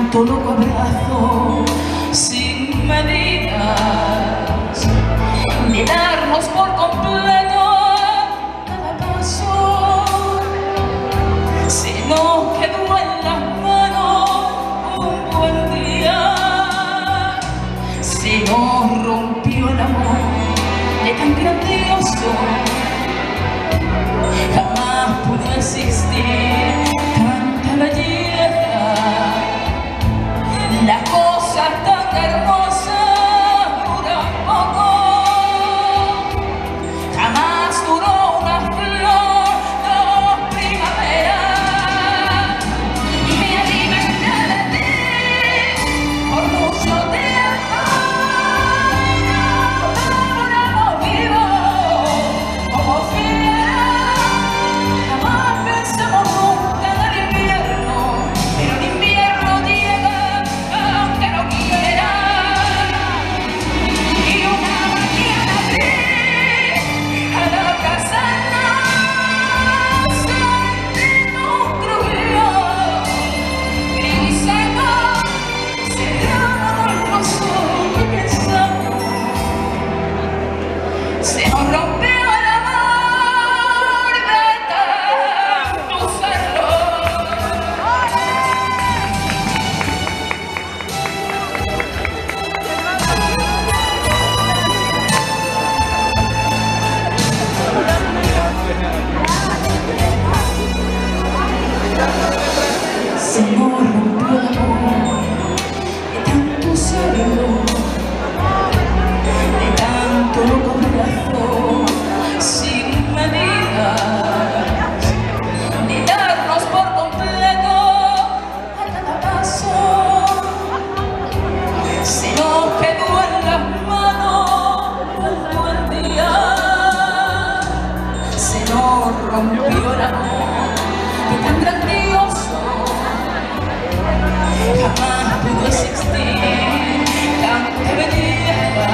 tanto loco abrazo sin medidas, de darnos por completo cada paso. Se nos quedó en las manos un buen día, se nos rompió el amor de tan grandioso. Jamás pudo existir tanta belleza, las cosas tan hermosas duran poco. Jamás duró una flor de primavera. Me alimenté de ti por mucho tiempo y nos enamoramos vivos como fieras. Jamás pensamos nunca en el invierno, pero el invierno llega aunque no quiera. Y una mañana gris, al abrazarnos sentimos crujidos, gris y seco, cerramos los ojos y pensamos, se nos rompió el amor de tanto usarlo. Se nos rompió el amor de tanto usarlo, de tanto loco abrazo sin medidas, de darnos por completo a cada paso. Se nos quedó en las manos un buen día, se nos rompió el amor de tan grandioso. Jamás pudo existir tanta belleza,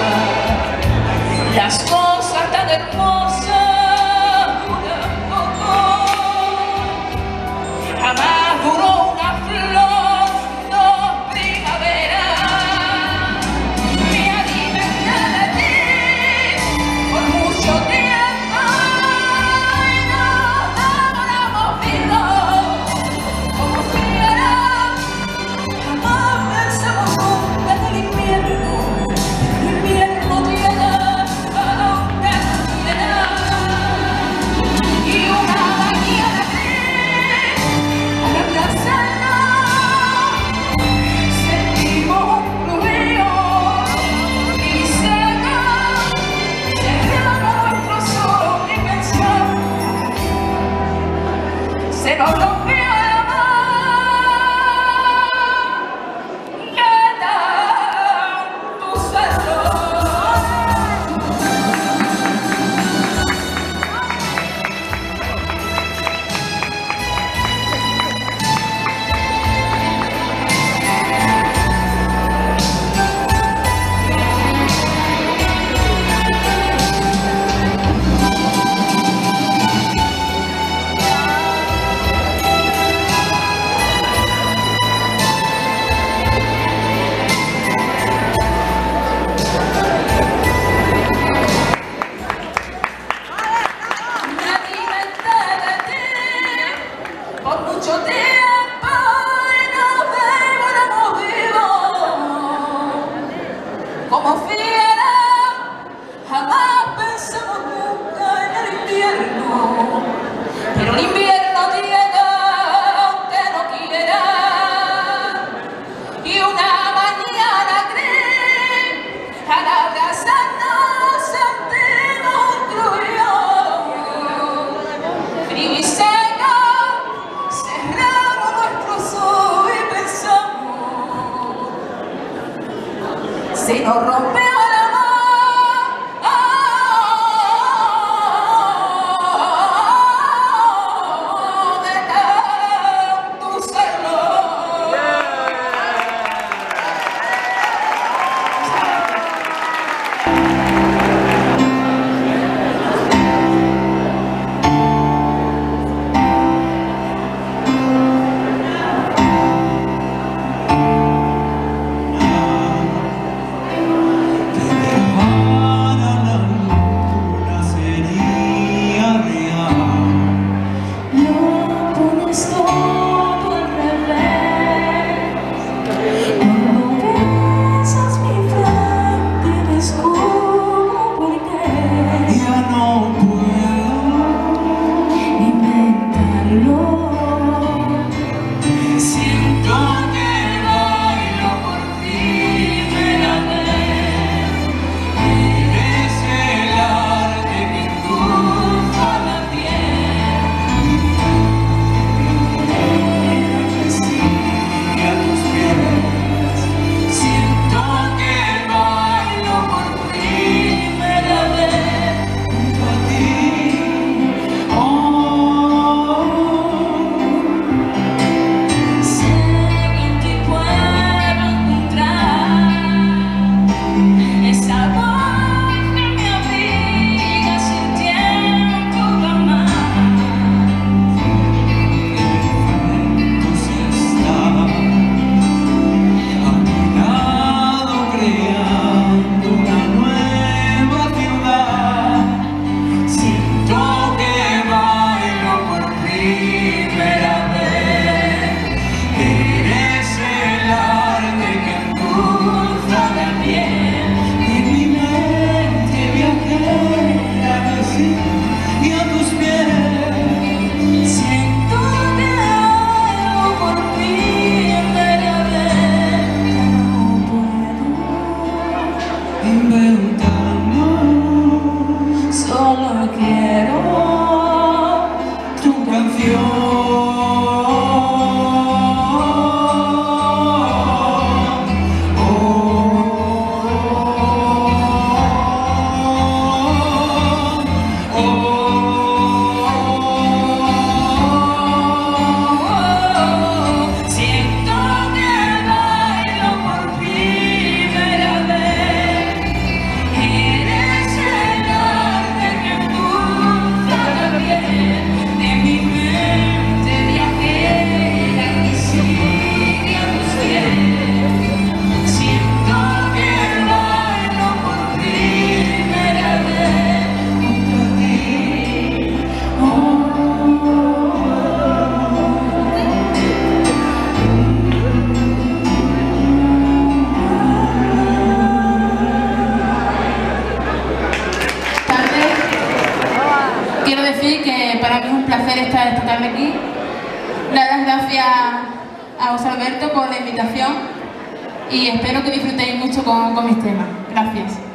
las cosas tan hermosas duran poco. Jamás duró una flor de primavera. Me alimenté de ti por mucho tiempo y nos enamoramos vivos como fieras. Jamás pensamos nunca en el invierno, el invierno llega aunque no quiera. Y una mañana gris, al abrazarnos sentimos fluidos y secos, cerramos nuestros ojos y pensamos, se nos rompió el amor de tanto usarlo. Quiero decir que para mí es un placer estar esta tarde aquí. Dar las gracias a José Alberto por la invitación y espero que disfrutéis mucho con mis temas. Gracias.